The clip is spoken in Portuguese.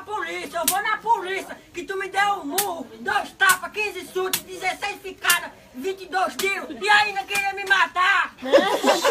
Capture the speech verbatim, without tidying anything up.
polícia, eu vou na polícia, que tu me deu um murro, dois tapas, quinze chutes, dezesseis ficadas, vinte e dois tiros, e ainda queria me matar.